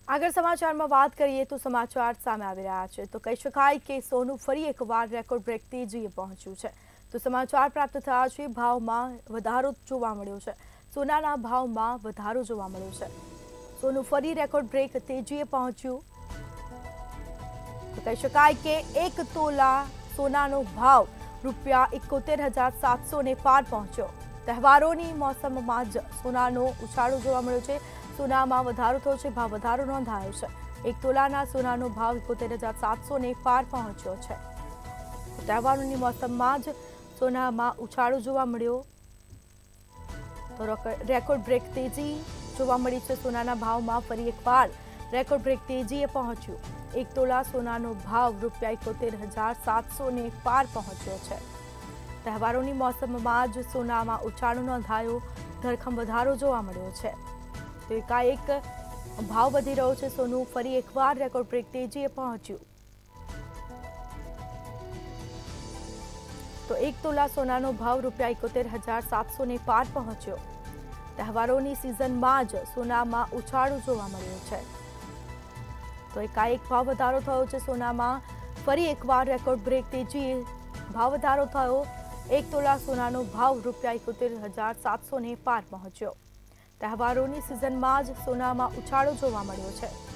આગળ સમાચારમાં વાત કરીએ તો સમાચાર સામે આવી રહ્યા છે તો કહી શકાય કે સોનું ફરી એકવાર રેકોર્ડ બ્રેક તેજીએ પહોંચ્યું છે તો સમાચાર પ્રાપ્ત થયા છે ભાવમાં વધારો જોવા મળ્યો છે સોનાના ભાવમાં વધારો જોવા મળ્યો છે સોનું ફરી રેકોર્ડ બ્રેક તેજીએ પહોંચ્યું તો કહી શકાય કે 1 તોલા સોનાનો ભાવ ₹71,700 ને પાર પહોંચ્યો તહેવારોની મોસમમાં જ સોનાનો ઉછાળો જોવા મળ્યો છે સોનામાં વધારો થયો છે ભાવ વધારો નોંધાયો છે 1 તોલાના સોનાનો ભાવ 71,700 ને પાર પહોંચ્યો છે તહેવારોની મોસમમાં જ સોનામાં ઉછાળો જોવા મળ્યો તો રેકોર્ડ બ્રેક તેજી જોવા મળી છે સોનાના ભાવમાં ફરી એકવાર રેકોર્ડ બ્રેક તેજીએ પહોંચ્યું 1 તોલા સોનાનો ભાવ ₹71,700 ને પાર પહોંચ્યો છે તહેવારોની મોસમમાં જ સોનામાં ઉછાળો નોંધાયો ધરખમ વધારો જોવા મળ્યો છે તો એકાએક ભાવ વધી રહ્યો છે સોનું ફરી એકવાર રેકોર્ડ બ્રેક તેજીએ પહોંચ્યું તો 1 તોલા સોનાનો ભાવ ₹71,700 ને પાર પહોંચ્યો તહેવારોની સિઝનમાં જ સોનામાં ઉછાળો જોવા મળ્યો છે તો એકાએક ભાવ વધારો થયો છે સોનામાં ફરી એકવાર રેકોર્ડ બ્રેક તેજીએ ભાવ વધારો થયો 1 તોલા સોનાનો ભાવ ₹71,700 ને પાર પહોંચ્યો તહેવારોની સિઝનમાં જ સોનામાં ઉછાળો જોવા મળ્યો છે